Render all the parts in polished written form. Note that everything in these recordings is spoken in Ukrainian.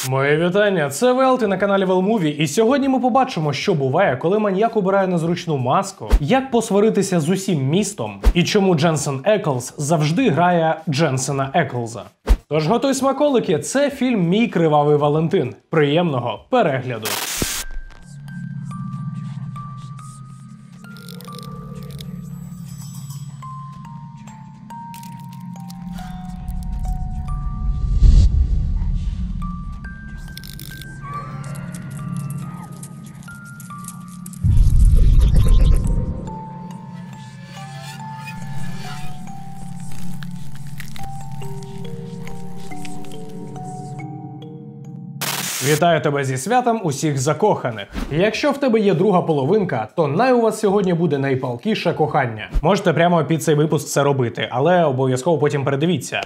Моє вітання, це Вел, ти на каналі Велмуві, і сьогодні ми побачимо, що буває, коли маньяк обирає незручну маску, як посваритися з усім містом, і чому Дженсен Еклз завжди грає Дженсена Еклза. Тож готуй смаколики, це фільм «Мій кривавий Валентин». Приємного перегляду! Вітаю тебе зі святом усіх закоханих. Якщо в тебе є друга половинка, то най у вас сьогодні буде найпалкіше кохання. Можете прямо під цей випуск це робити, але обов'язково потім передивіться.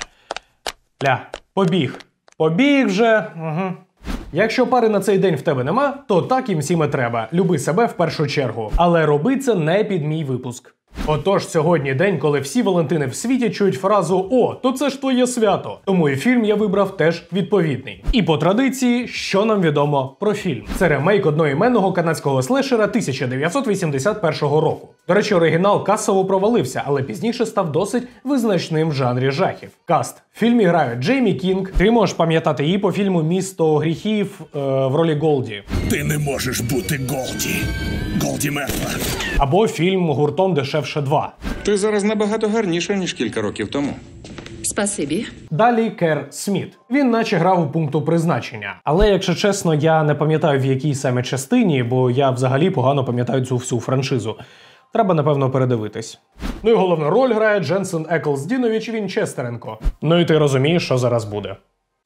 Побіг вже. Угу. Якщо пари на цей день в тебе нема, то так їм всім і треба. Люби себе в першу чергу. Але роби це не під мій випуск. Отож, сьогодні день, коли всі Валентини в світі чують фразу «О, то це ж твоє свято». Тому і фільм я вибрав теж відповідний. І по традиції, що нам відомо про фільм? Це ремейк одноіменного канадського слешера 1981 року. До речі, оригінал касово провалився, але пізніше став досить визначним в жанрі жахів. Каст. В фільмі грають Джеймі Кінг. Ти можеш пам'ятати її по фільму «Місто гріхів» в ролі Голді. Ти не можеш бути Голді. Голді мертва. Або фільм «Гуртом дешевше 2». Ти зараз набагато гарніша, ніж кілька років тому. Спасибі. Далі Кер Сміт. Він наче грав у «Пункту призначення». Але, якщо чесно, я не пам'ятаю в якій саме частині, бо я взагалі погано пам'ятаю цю всю франшизу. Треба, напевно, передивитись. Ну і головну роль грає Дженсен Еклз Дінович Вінчестеренко. Ну і ти розумієш, що зараз буде.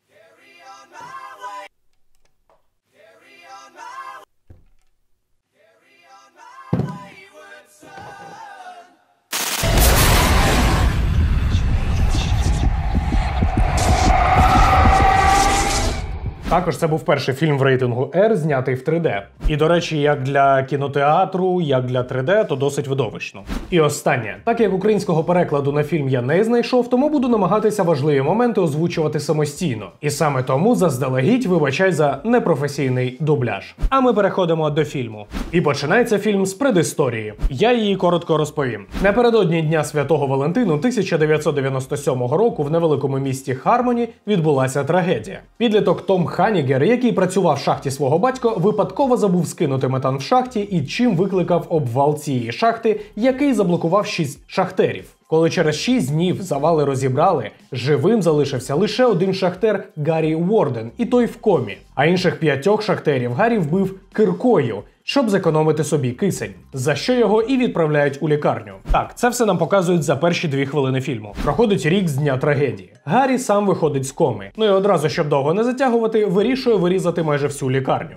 Також це був перший фільм в рейтингу R, знятий в 3D. І, до речі, як для кінотеатру, як для 3D, то досить видовищно. І останнє. Так як українського перекладу на фільм я не знайшов, тому буду намагатися важливі моменти озвучувати самостійно. І саме тому заздалегідь вибачай за непрофесійний дубляж. А ми переходимо до фільму. І починається фільм з предісторії. Я її коротко розповім. Напередодні Дня Святого Валентину 1997 року в невеликому місті Хармоні відбулася трагедія. Підліток Том Ханігер, який працював в шахті свого батька, випадково забув скинути метан в шахті і чим викликав обвал цієї шахти, який заблокував 6 шахтерів. Коли через 6 днів завали розібрали, живим залишився лише один шахтер Гаррі Уорден, і той в комі. А інших 5 шахтерів Гаррі вбив киркою, щоб зекономити собі кисень, за що його і відправляють у лікарню. Так, це все нам показують за перші 2 хвилини фільму. Проходить рік з дня трагедії. Гаррі сам виходить з коми. Ну і одразу, щоб довго не затягувати, вирішує вирізати майже всю лікарню.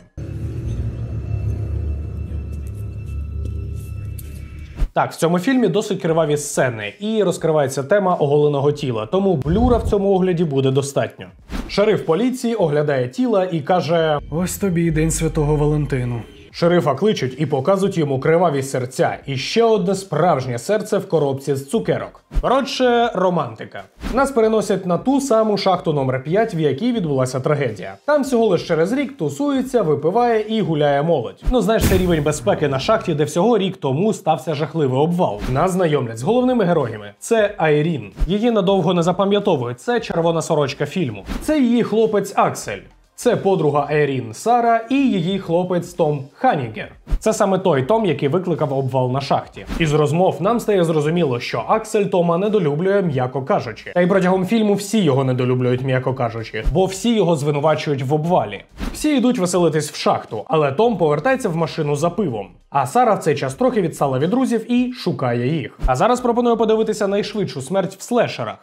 Так, в цьому фільмі досить криваві сцени і розкривається тема оголеного тіла, тому блюра в цьому огляді буде достатньо. Шериф поліції оглядає тіла і каже: «Ось тобі і День Святого Валентину». Шерифа кличуть і показують йому криваві серця і ще одне справжнє серце в коробці з цукерок. Коротше, романтика. Нас переносять на ту саму шахту номер 5, в якій відбулася трагедія. Там всього лише через рік тусується, випиває і гуляє молодь. Ну знаєш, це рівень безпеки на шахті, де всього рік тому стався жахливий обвал. Нас знайомлять з головними героями. Це Айрін. Її надовго не запам'ятовують, це червона сорочка фільму. Це її хлопець Аксель. Це подруга Айрін Сара і її хлопець Том Ханігер. Це саме той Том, який викликав обвал на шахті. Із розмов нам стає зрозуміло, що Аксель Тома недолюблює, м'яко кажучи. Та й протягом фільму всі його недолюблюють, м'яко кажучи, бо всі його звинувачують в обвалі. Всі йдуть веселитись в шахту, але Том повертається в машину за пивом. А Сара в цей час трохи відстала від друзів і шукає їх. А зараз пропоную подивитися найшвидшу смерть в слешерах.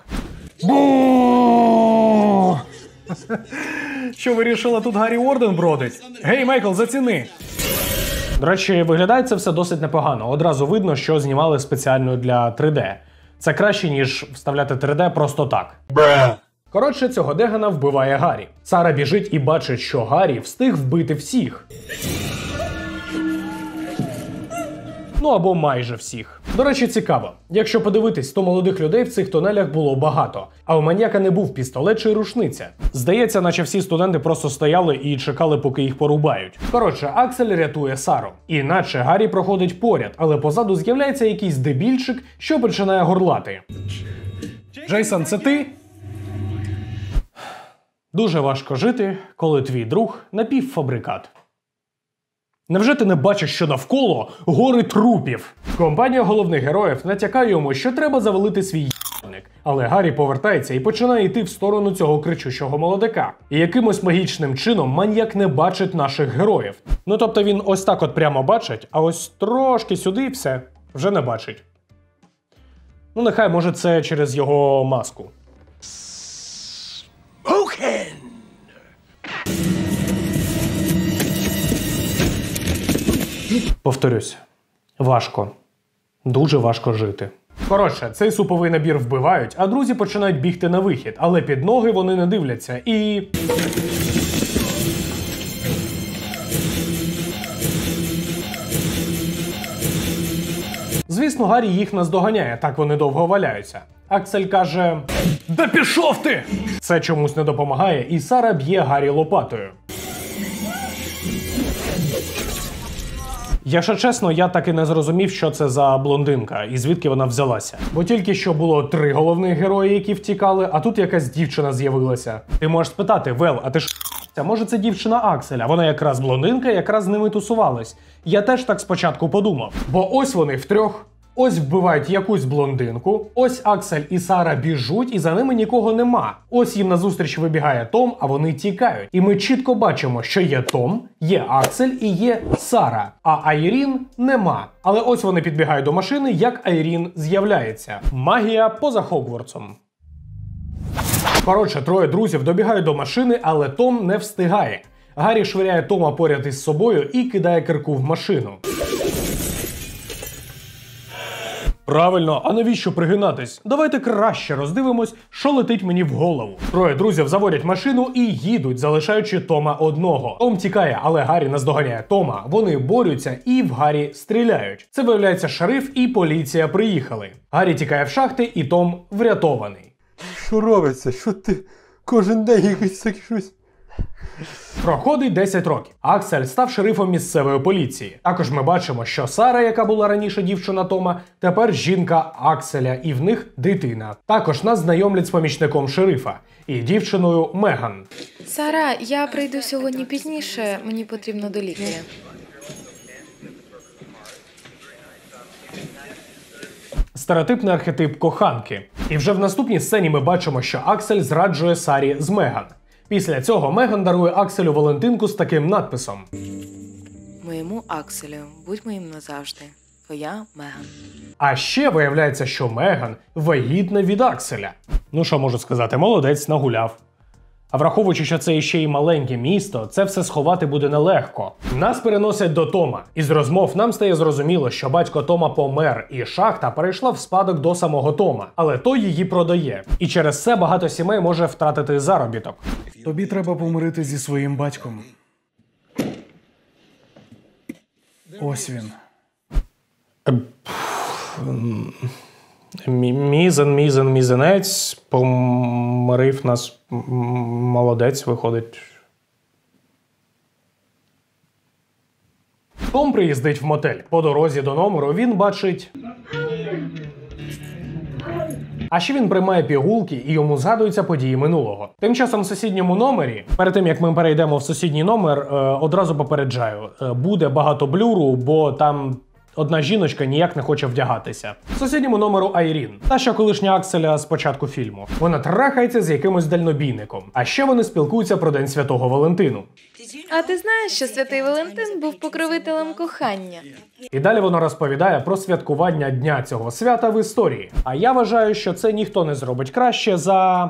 Що вирішила тут Гаррі Уорден бродить? Гей, Майкл, заціни! До речі, виглядає це все досить непогано. Одразу видно, що знімали спеціально для 3D. Це краще, ніж вставляти 3D просто так. Коротше, цього Дегана вбиває Гаррі. Сара біжить і бачить, що Гаррі встиг вбити всіх. Ну або майже всіх. До речі, цікаво. Якщо подивитись, то молодих людей в цих тунелях було багато. А у маніяка не був пістолет чи рушниця. Здається, наче всі студенти просто стояли і чекали, поки їх порубають. Коротше, Аксель рятує Сару. Іначе Гаррі проходить поряд, але позаду з'являється якийсь дебільчик, що починає горлати. Джейсон, це ти? Дуже важко жити, коли твій друг напівфабрикат. Невже ти не бачиш, що навколо гори трупів? Компанія головних героїв натякає йому, що треба завалити свій ***ник. Але Гаррі повертається і починає йти в сторону цього кричущого молодика. І якимось магічним чином маніяк не бачить наших героїв. Ну тобто він ось так от прямо бачить, а ось трошки сюди і все, вже не бачить. Ну нехай, може, це через його маску. Повторюсь, важко. Дуже важко жити. Коротше, цей суповий набір вбивають, а друзі починають бігти на вихід, але під ноги вони не дивляться і... Звісно, Гаррі їх наздоганяє, так вони довго валяються. Аксель каже: «Да пішов ти!» Це чомусь не допомагає, і Сара б'є Гаррі лопатою. Якщо чесно, я так і не зрозумів, що це за блондинка і звідки вона взялася. Бо тільки що було 3 головних герої, які втікали, а тут якась дівчина з'явилася. Ти можеш спитати: Вел, а ти ж може це дівчина Акселя? Вона якраз блондинка, якраз з ними тусувалась. Я теж так спочатку подумав. Бо ось вони втрьох. Ось вбивають якусь блондинку, ось Аксель і Сара біжуть, і за ними нікого нема. Ось їм назустріч вибігає Том, а вони тікають. І ми чітко бачимо, що є Том, є Аксель і є Сара. А Айрін нема. Але ось вони підбігають до машини, як Айрін з'являється. Магія поза Хогвартсом. Коротше, 3 друзів добігають до машини, але Том не встигає. Гаррі швиряє Тома поряд із собою і кидає кирку в машину. Правильно, а навіщо пригинатись? Давайте краще роздивимось, що летить мені в голову. 3 друзів заводять машину і їдуть, залишаючи Тома одного. Том тікає, але Гаррі наздоганяє Тома. Вони борються і в Гаррі стріляють. Це виявляється шериф і поліція приїхали. Гаррі тікає в шахти і Том врятований. Що робиться? Що ти кожен день якось таке щось? Проходить 10 років. Аксель став шерифом місцевої поліції. Також ми бачимо, що Сара, яка була раніше дівчина Тома, тепер жінка Акселя, і в них дитина. Також нас знайомлять з помічником шерифа і дівчиною Меган. Сара, я прийду сьогодні пізніше, мені потрібно до лікаря. Стереотипний архетип коханки. І вже в наступній сцені ми бачимо, що Аксель зраджує Сарі з Меган. Після цього Меган дарує Акселю Валентинку з таким надписом: Моєму Акселю, будь моїм назавжди. Твоя Меган. А ще виявляється, що Меган вагітна від Акселя. Ну що можу сказати, молодець, нагуляв. А враховуючи, що це іще й маленьке місто, це все сховати буде нелегко. Нас переносять до Тома. Із розмов нам стає зрозуміло, що батько Тома помер, і шахта перейшла в спадок до самого Тома. Але той її продає. І через це багато сімей може втратити заробіток. Тобі треба помирити зі своїм батьком. Ось він. Мізинець помирив нас. Молодець, виходить. Том приїздить в мотель. По дорозі до номеру він бачить... А ще він приймає пігулки і йому згадуються події минулого. Тим часом в сусідньому номері, перед тим як ми перейдемо в сусідній номер, одразу попереджаю, буде багато блюру, бо там одна жіночка ніяк не хоче вдягатися. В сусідньому номеру Айрін, та що колишня Акселя з початку фільму. Вона трахається з якимось дальнобійником. А ще вони спілкуються про День Святого Валентину. А ти знаєш, що Святий Валентин був покровителем кохання? І далі вона розповідає про святкування дня цього свята в історії. А я вважаю, що це ніхто не зробить краще за...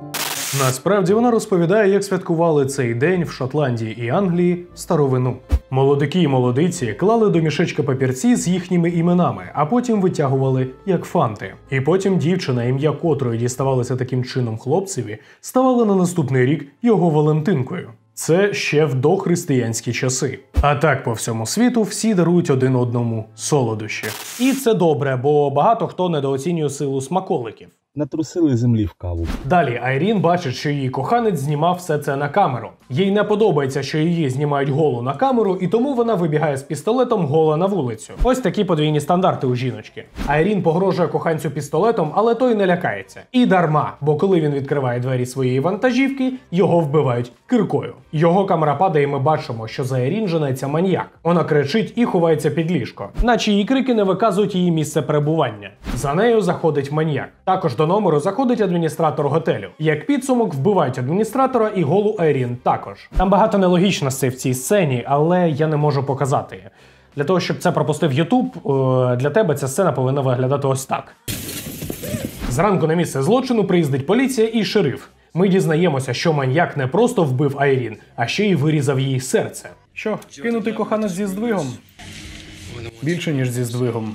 Насправді вона розповідає, як святкували цей день в Шотландії і Англії в старовину. Молодики і молодиці клали до мішечка папірці з їхніми іменами, а потім витягували як фанти. І потім дівчина, ім'я котрої діставалося таким чином хлопцеві, ставала на наступний рік його Валентинкою. Це ще в дохристиянські часи. А так по всьому світу всі дарують один одному солодощі. І це добре, бо багато хто недооцінює силу смаколиків. Натрусили землі в каву. Далі Айрін бачить, що її коханець знімав все це на камеру. Їй не подобається, що її знімають голу на камеру, і тому вона вибігає з пістолетом гола на вулицю. Ось такі подвійні стандарти у жіночки. Айрін погрожує коханцю пістолетом, але той не лякається. І дарма, бо коли він відкриває двері своєї вантажівки, його вбивають киркою. Його камера падає, і ми бачимо, що за Айрін женеться маньяк. Вона кричить і ховається під ліжко. Наче її крики не виказують її місце перебування. За нею заходить маньяк. Також до номеру заходить адміністратор готелю. Як підсумок, вбивають адміністратора і голу Айрін також. Там багато нелогічностей в цій сцені, але я не можу показати. Для того, щоб це пропустив YouTube, для тебе ця сцена повинна виглядати ось так. Зранку на місце злочину приїздить поліція і шериф. Ми дізнаємося, що маньяк не просто вбив Айрін, а ще й вирізав її серце. Що, кинутий коханець зі здвигом? Більше, ніж зі здвигом.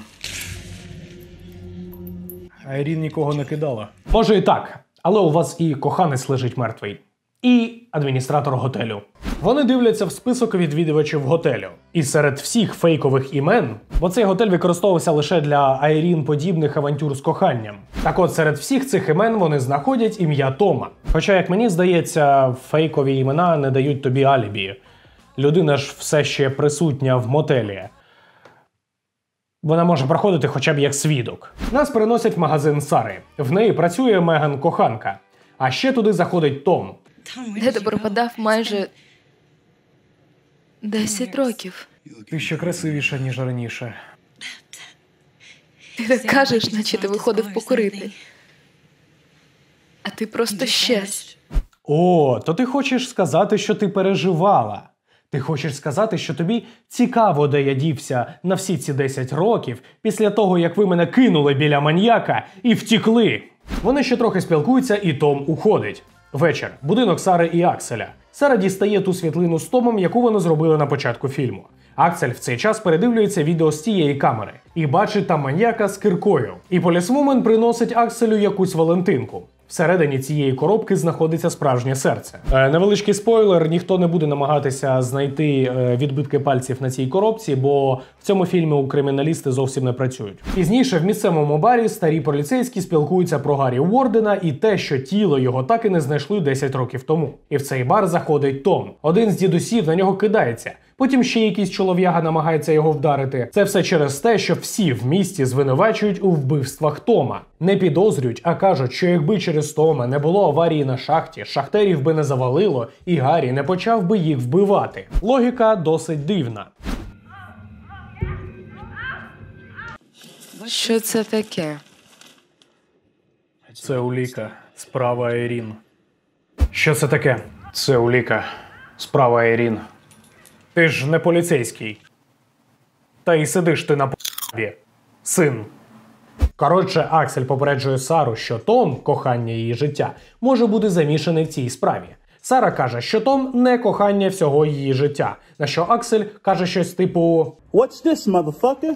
Айрін нікого не кидала. Може і так, але у вас і коханець лежить мертвий. І адміністратор готелю. Вони дивляться в список відвідувачів готелю. І серед всіх фейкових імен, бо цей готель використовувався лише для Айрін подібних авантюр з коханням. Так от, серед всіх цих імен вони знаходять ім'я Тома. Хоча, як мені здається, фейкові імена не дають тобі алібі. Людина ж все ще присутня в мотелі. Вона може проходити хоча б як свідок. Нас переносять в магазин Сари. В неї працює Меган-коханка. А ще туди заходить Том. Де ти пропадав майже 10 років. Ти ще красивіша, ніж раніше. Ти так кажеш, наче ти виходив покурити. А ти просто щез. О, то ти хочеш сказати, що ти переживала. Ти хочеш сказати, що тобі цікаво, де я дівся на всі ці 10 років, після того, як ви мене кинули біля маньяка і втікли. Вони ще трохи спілкуються, і Том уходить. Вечір. Будинок Сари і Акселя. Сара дістає ту світлину з Томом, яку вони зробили на початку фільму. Аксель в цей час передивлюється відео з тієї камери і бачить там маньяка з киркою. І полісвумен приносить Акселю якусь Валентинку. Всередині цієї коробки знаходиться справжнє серце. Невеличкий спойлер, ніхто не буде намагатися знайти відбитки пальців на цій коробці, бо в цьому фільмі у криміналісти зовсім не працюють. Пізніше в місцевому барі старі поліцейські спілкуються про Гаррі Уордена і те, що тіло його так і не знайшли 10 років тому. І в цей бар заходить Том. Один з дідусів на нього кидається. Потім ще якийсь чолов'яга намагається його вдарити. Це все через те, що всі в місті звинувачують у вбивствах Тома. Не підозрюють, а кажуть, що якби через Тома не було аварії на шахті, шахтерів би не завалило, і Гаррі не почав би їх вбивати. Логіка досить дивна. Що це таке? Це уліка. Справа Айрін. Що це таке? Це уліка. Справа Айрін. Ти ж не поліцейський. Та й сидиш ти на п***бі, син. Коротше, Аксель попереджує Сару, що Том, кохання її життя, може бути замішаний в цій справі. Сара каже, що Том не кохання всього її життя, на що Аксель каже щось типу What's this, motherfucker?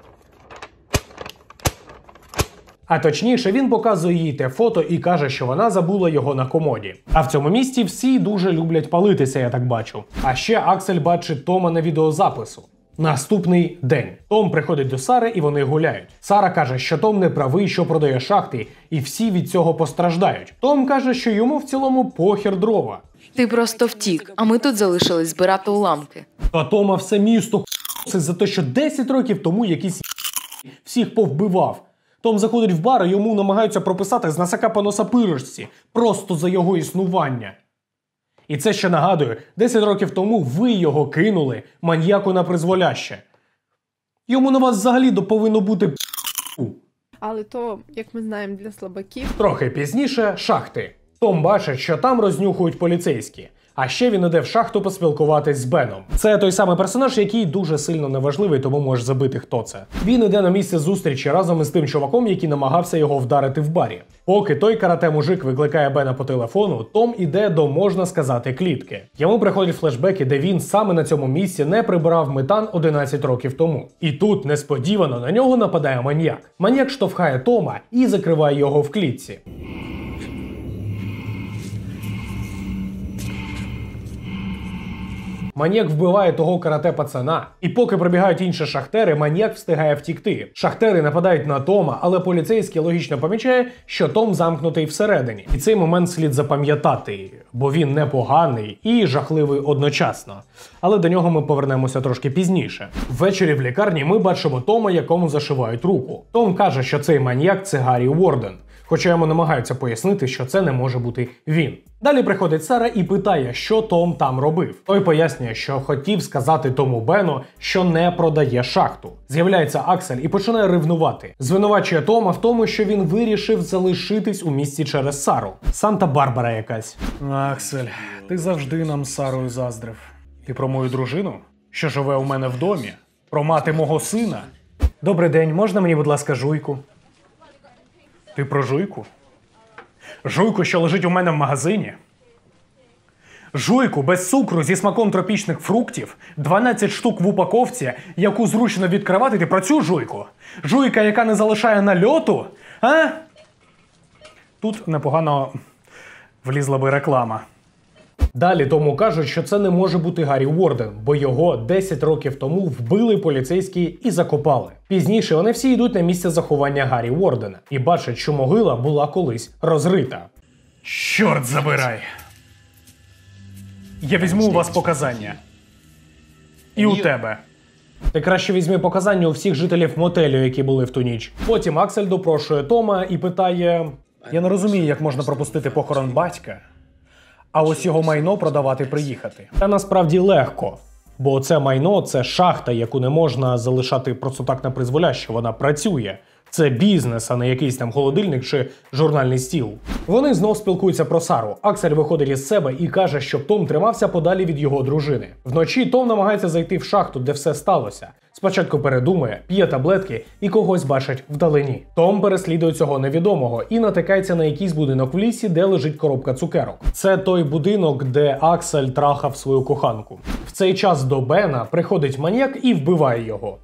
А точніше, він показує їй те фото і каже, що вона забула його на комоді. А в цьому місті всі дуже люблять палитися, я так бачу. А ще Аксель бачить Тома на відеозапису. Наступний день. Том приходить до Сари і вони гуляють. Сара каже, що Том не правий, що продає шахти, і всі від цього постраждають. Том каже, що йому в цілому похер дрова. Ти просто втік, а ми тут залишились збирати уламки. А Тома все місто за те, що 10 років тому якийсь всіх повбивав. Том заходить в бар, і йому намагаються прописати з насака по носа пирожці. Просто за його існування. І це ще нагадую, 10 років тому ви його кинули маньяку на призволяще. Йому на вас взагалі повинно бути Але то, як ми знаємо, для слабаків. Трохи пізніше – шахти. Том бачить, що там рознюхують поліцейські. А ще він іде в шахту поспілкуватись з Беном. Це той самий персонаж, який дуже сильно неважливий, тому можеш забити, хто це. Він іде на місце зустрічі разом із тим чуваком, який намагався його вдарити в барі. Поки той карате-мужик викликає Бена по телефону, Том іде до, можна сказати, клітки. Йому приходять флешбеки, де він саме на цьому місці не прибирав метан 11 років тому. І тут несподівано на нього нападає маніяк. Маніяк штовхає Тома і закриває його в клітці. Маніяк вбиває того карате-пацана, і поки прибігають інші шахтери, маніяк встигає втікти. Шахтери нападають на Тома, але поліцейський логічно помічає, що Том замкнутий всередині. І цей момент слід запам'ятати, бо він непоганий і жахливий одночасно. Але до нього ми повернемося трошки пізніше. Ввечері в лікарні ми бачимо Тома, якому зашивають руку. Том каже, що цей маніяк – це Гаррі Уорден. Хоча йому намагаються пояснити, що це не може бути він. Далі приходить Сара і питає, що Том там робив. Той пояснює, що хотів сказати тому Бену, що не продає шахту. З'являється Аксель і починає ревнувати. Звинувачує Тома в тому, що він вирішив залишитись у місті через Сару. Санта-Барбара якась. Аксель, ти завжди нам з Сарою заздрив. І про мою дружину, що живе у мене в домі, про мати мого сина. Добрий день, можна мені, будь ласка, жуйку? Ти про жуйку? Жуйку, що лежить у мене в магазині? Жуйку без цукру зі смаком тропічних фруктів, 12 штук в упаковці, яку зручно відкривати, ти про цю жуйку? Жуйка, яка не залишає нальоту? А? Тут непогано влізла би реклама. Далі Тому кажуть, що це не може бути Гаррі Уорден, бо його 10 років тому вбили поліцейські і закопали. Пізніше вони всі йдуть на місце заховання Гаррі Уордена і бачать, що могила була колись розрита. Чорт забирай! Я візьму у вас показання. І у тебе. Ти краще візьми показання у всіх жителів мотелю, які були в ту ніч. Потім Аксель допрошує Тома і питає: Я не розумію, як можна пропустити похорон батька, а ось його майно продавати приїхати. Та насправді легко. Бо це майно – це шахта, яку не можна залишати просто так на призволяще, вона працює. Це бізнес, а не якийсь там холодильник чи журнальний стіл. Вони знов спілкуються про Сару. Аксель виходить із себе і каже, щоб Том тримався подалі від його дружини. Вночі Том намагається зайти в шахту, де все сталося. Спочатку передумує, п'є таблетки і когось бачить вдалині. Том переслідує цього невідомого і натикається на якийсь будинок в лісі, де лежить коробка цукерок. Це той будинок, де Аксель трахав свою коханку. В цей час до Бена приходить маніяк і вбиває його.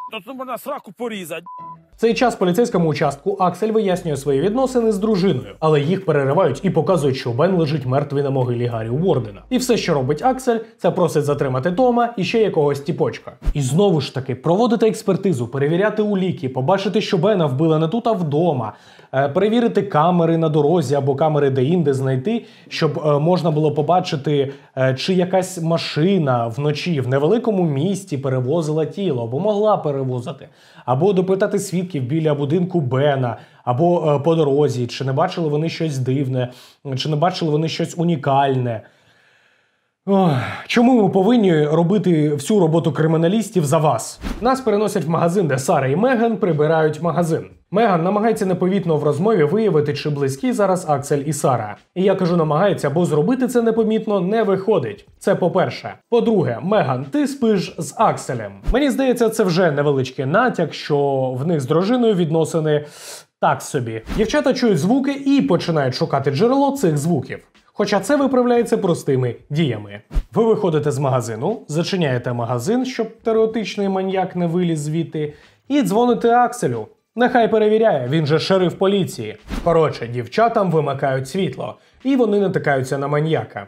В цей час в поліцейському участку Аксель вияснює свої відносини з дружиною, але їх переривають і показують, що Бен лежить мертвий на могилі Гаррі Уордена. І все, що робить Аксель, це просить затримати Тома і ще якогось тіпочка. І знову ж таки, проводити експертизу, перевіряти уліки, побачити, що Бена вбили не тут, а вдома, перевірити камери на дорозі або камери де-інде знайти, щоб можна було побачити, чи якась машина вночі в невеликому місті перевозила тіло, або могла перевозити, або допитати свідків біля будинку Бена, або по дорозі, чи не бачили вони щось дивне, чи не бачили вони щось унікальне. Ох, чому ми повинні робити всю роботу криміналістів за вас? Нас переносять в магазин, де Сара і Меган прибирають магазин. Меган намагається непомітно в розмові виявити, чи близькі зараз Аксель і Сара. І я кажу намагається, бо зробити це непомітно не виходить. Це по-перше. По-друге, Меган, ти спиш з Акселем. Мені здається, це вже невеличкий натяк, що в них з дружиною відносини так собі. Дівчата чують звуки і починають шукати джерело цих звуків. Хоча це виправляється простими діями. Ви виходите з магазину, зачиняєте магазин, щоб теоретичний маньяк не виліз звідти, і дзвоните Акселю. Нехай перевіряє, він же шериф поліції. Коротше, дівчатам вимикають світло, і вони натикаються на маньяка.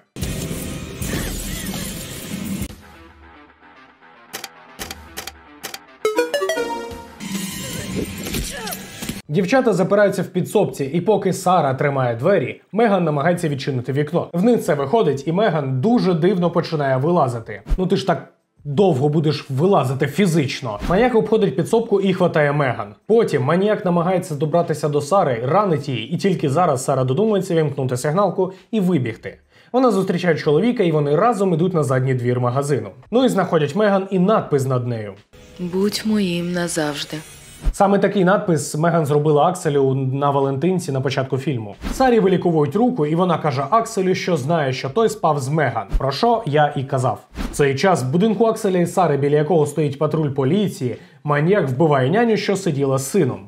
Дівчата запираються в підсобці, і поки Сара тримає двері, Меган намагається відчинити вікно. В них це виходить, і Меган дуже дивно починає вилазити. Ну ти ж так довго будеш вилазити фізично. Маніяк обходить підсобку і хватає Меган. Потім маніяк намагається добратися до Сари, ранить її, і тільки зараз Сара додумається вимкнути сигналку і вибігти. Вона зустрічає чоловіка, і вони разом ідуть на задній двір магазину. Ну і знаходять Меган і надпис над нею. Будь моїм назавжди. Саме такий надпис Меган зробила Акселю на Валентинці на початку фільму. Сарі виліковують руку, і вона каже Акселю, що знає, що той спав з Меган. Про що я і казав. В цей час в будинку Акселя і Сари, біля якого стоїть патруль поліції, маніяк вбиває няню, що сиділа з сином.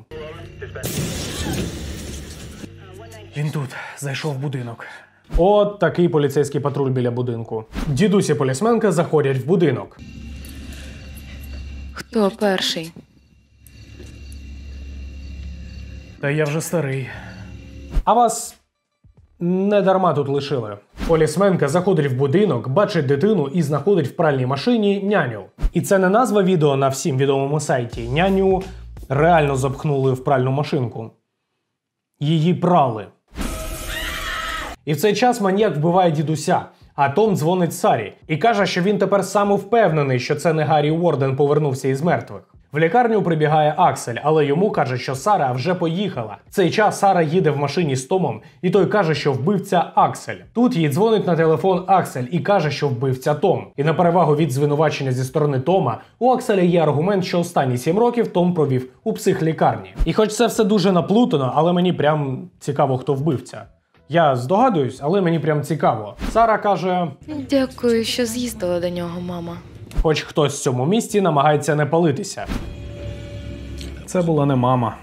Він тут, зайшов в будинок. От такий поліцейський патруль біля будинку. Дідусь і полісменка заходять в будинок. Хто перший? Та я вже старий. А вас не дарма тут лишили. Полісменка заходить в будинок, бачить дитину і знаходить в пральній машині няню. І це не назва відео на всім відомому сайті. Няню реально запхнули в пральну машинку. Її прали. І в цей час маніяк вбиває дідуся, а Том дзвонить Сарі і каже, що він тепер самовпевнений, що це не Гаррі Уорден повернувся із мертвих. В лікарню прибігає Аксель, але йому каже, що Сара вже поїхала. В цей час Сара їде в машині з Томом, і той каже, що вбивця Аксель. Тут їй дзвонить на телефон Аксель і каже, що вбивця Том. І на перевагу від звинувачення зі сторони Тома, у Акселя є аргумент, що останні 7 років Том провів у психлікарні. І хоч це все дуже наплутано, але мені прям цікаво, хто вбивця. Я здогадуюсь, але мені прям цікаво. Сара каже... Дякую, що з'їздила до нього, мама. Хоч хтось в цьому місті намагається не палитися. Це була не мама.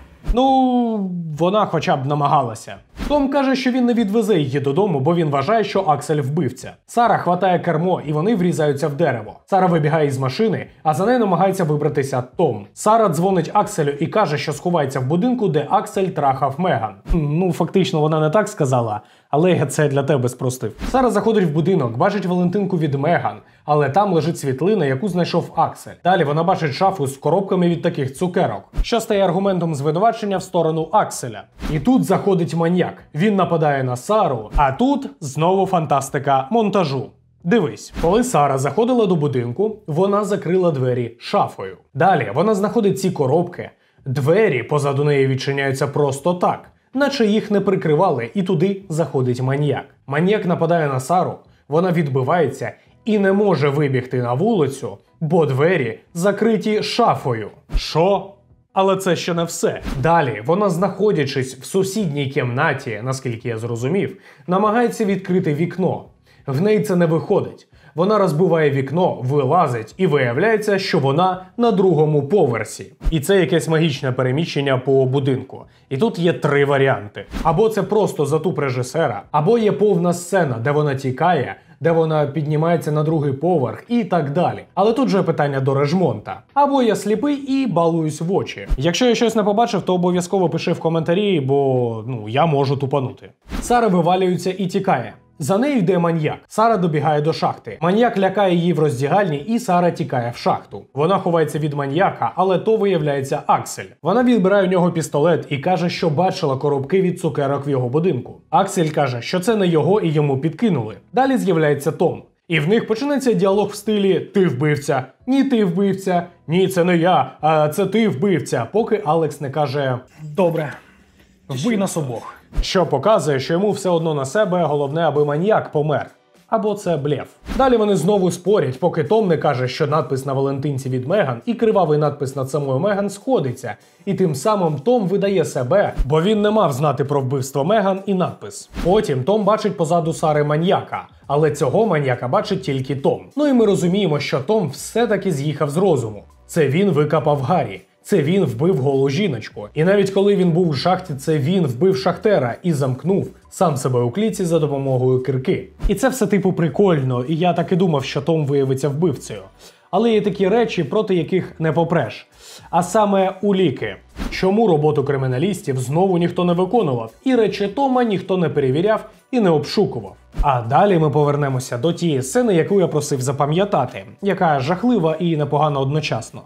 Ну, вона хоча б намагалася. Том каже, що він не відвезе її додому, бо він вважає, що Аксель вбивця. Сара хватає кермо, і вони врізаються в дерево. Сара вибігає із машини, а за нею намагається вибратися Том. Сара дзвонить Акселю і каже, що сховається в будинку, де Аксель трахав Меган. Ну, фактично, вона не так сказала, але я це для тебе спростив. Сара заходить в будинок, бачить Валентинку від Меган, але там лежить світлина, яку знайшов Аксель. Далі вона бачить шафу з коробками від таких цукерок, що стає аргументом звинувачення в сторону Акселя. І тут заходить маніяк. Він нападає на Сару, а тут знову фантастика монтажу. Дивись, коли Сара заходила до будинку, вона закрила двері шафою. Далі вона знаходить ці коробки. Двері позаду неї відчиняються просто так, наче їх не прикривали, і туди заходить маніяк. Маніяк нападає на Сару, вона відбивається і не може вибігти на вулицю, бо двері закриті шафою. Що? Але це ще не все. Далі вона, знаходячись в сусідній кімнаті, наскільки я зрозумів, намагається відкрити вікно. В неї це не виходить. Вона розбиває вікно, вилазить і виявляється, що вона на 2-му поверсі. І це якесь магічне переміщення по будинку. І тут є 3 варіанти. Або це просто затуп режисера, або є повна сцена, де вона тікає, де вона піднімається на 2-й поверх і так далі. Але тут же питання до Режмонта. Або я сліпий і балуюсь в очі. Якщо я щось не побачив, то обов'язково пиши в коментарі, бо я можу тупанути. Сара вивалюється і тікає. За нею йде маніяк. Сара добігає до шахти. Маніяк лякає її в роздягальні, і Сара тікає в шахту. Вона ховається від маніяка, але то виявляється Аксель. Вона відбирає у нього пістолет і каже, що бачила коробки від цукерок в його будинку. Аксель каже, що це не його і йому підкинули. Далі з'являється Том. І в них починається діалог в стилі «Ти вбивця», «Ні, ти вбивця», «Ні, це не я, а це ти вбивця», поки Алекс не каже «Добре, вбий нас обох». Що показує, що йому все одно на себе, головне, аби маніяк помер. Або це блеф. Далі вони знову спорять, поки Том не каже, що надпис на Валентинці від Меган і кривавий надпис над самою Меган сходиться. І тим самим Том видає себе, бо він не мав знати про вбивство Меган і надпис. Потім Том бачить позаду Сари маніяка, але цього маніяка бачить тільки Том. Ну і ми розуміємо, що Том все-таки з'їхав з розуму. Це він викопав Гаррі. Це він вбив голу жіночку. І навіть коли він був у шахті, це він вбив шахтера і замкнув сам себе у клітці за допомогою кирки. І це все типу прикольно, і я так і думав, що Том виявиться вбивцею. Але є такі речі, проти яких не попреш. А саме уліки. Чому роботу криміналістів знову ніхто не виконував, і речі Тома ніхто не перевіряв і не обшукував. А далі ми повернемося до тієї сцени, яку я просив запам'ятати, яка жахлива і непогана одночасно.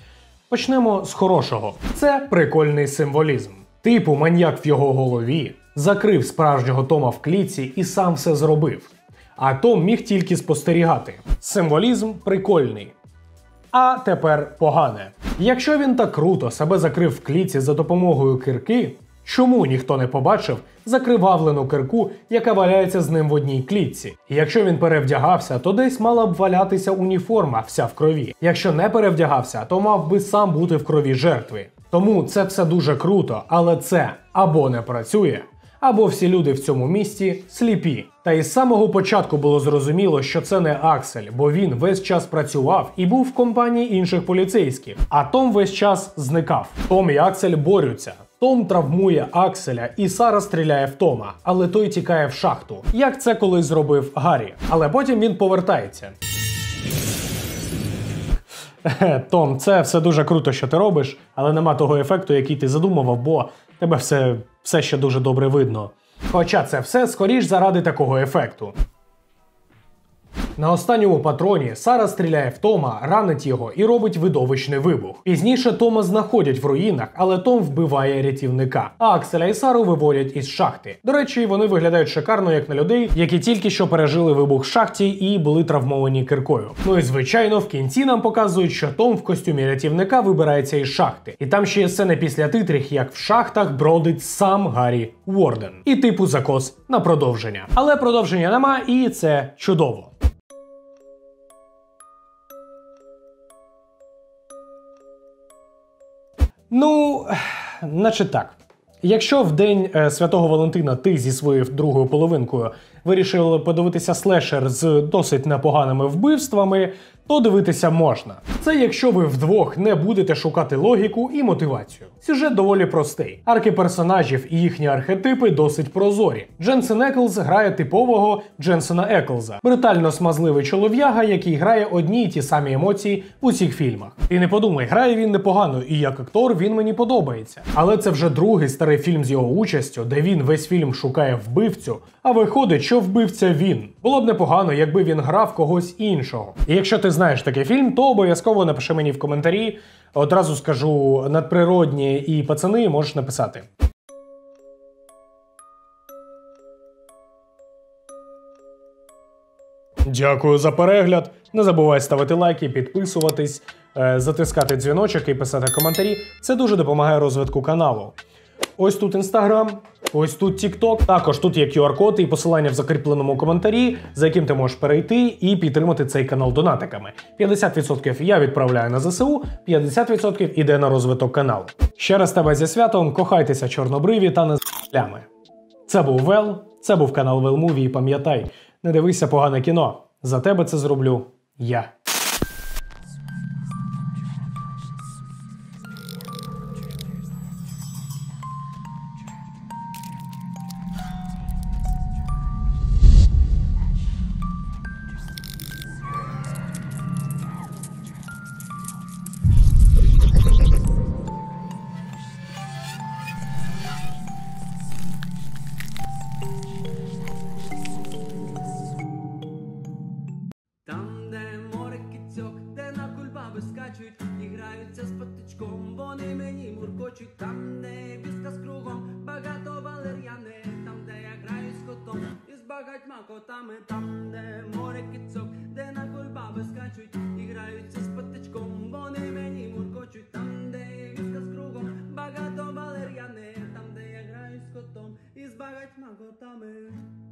Почнемо з хорошого. Це прикольний символізм. Типу маніяк в його голові закрив справжнього Тома в клітці і сам все зробив. А Том міг тільки спостерігати. Символізм прикольний. А тепер погане. Якщо він так круто себе закрив в клітці за допомогою кирки, чому ніхто не побачив закривавлену кирку, яка валяється з ним в одній клітці? І якщо він перевдягався, то десь мала б валятися уніформа вся в крові. Якщо не перевдягався, то мав би сам бути в крові жертви. Тому це все дуже круто, але це або не працює, або всі люди в цьому місті сліпі. Та із самого початку було зрозуміло, що це не Аксель, бо він весь час працював і був в компанії інших поліцейських, а Том весь час зникав. Том і Аксель борються. Том травмує Акселя і Сара стріляє в Тома, але той тікає в шахту, як це колись зробив Гаррі. Але потім він повертається. Том, це все дуже круто, що ти робиш, але нема того ефекту, який ти задумував, бо тебе все ще дуже добре видно. Хоча це все скоріш заради такого ефекту. На останньому патроні Сара стріляє в Тома, ранить його і робить видовищний вибух. Пізніше Тома знаходять в руїнах, але Том вбиває рятівника, а Акселя і Сару виводять із шахти. До речі, вони виглядають шикарно, як на людей, які тільки що пережили вибух в шахті і були травмовані киркою. Ну і звичайно, в кінці нам показують, що Том в костюмі рятівника вибирається із шахти. І там ще є сцени після титрів, як в шахтах бродить сам Гаррі Уорден. І типу закос на продовження. Але продовження нема, і це чудово. Ну, значить так. Якщо в день Святого Валентина ти зі своєю другою половинкою вирішили подивитися слешер з досить непоганими вбивствами, то дивитися можна. Це якщо ви вдвох не будете шукати логіку і мотивацію. Сюжет доволі простий. Арки персонажів і їхні архетипи досить прозорі. Дженсен Еклз грає типового Дженсена Еклза. Брутально смазливий чолов'яга, який грає одні й ті самі емоції в усіх фільмах. І не подумай, грає він непогано, і як актор він мені подобається. Але це вже другий старий фільм з його участю, де він весь фільм шукає вбивцю, а виходить, що вбивця він. Було б непогано, якби він грав когось іншого. І якщо ти знаєш такий фільм, то обов'язково напиши мені в коментарі. Одразу скажу, надприродні і пацани можеш написати. Дякую за перегляд. Не забувай ставити лайки, підписуватись, затискати дзвіночок і писати коментарі. Це дуже допомагає розвитку каналу. Ось тут Instagram, ось тут TikTok. Також тут є QR-код і посилання в закріпленому коментарі, за яким ти можеш перейти і підтримати цей канал донатиками. 50% я відправляю на ЗСУ, 50% іде на розвиток каналу. Ще раз тебе зі святом, кохайтеся чорнобриві та не з**лями. Це був Вел, це був канал Велмуві, і пам'ятай, не дивися погане кіно. За тебе це зроблю я. Там, де море кицьок, де на кульбаби скачуть і граються з патичком, вони мені муркочуть. Там, де віска з кругом, багато валер'яни, там, де я граю з котом і з багатьма котами. Там, де море кицьок, де на кульбаби скачуть і граються з патичком, вони мені муркочуть. Там, де віска з кругом, багато валер'яни, там, де я граю з котом і з багатьма котами.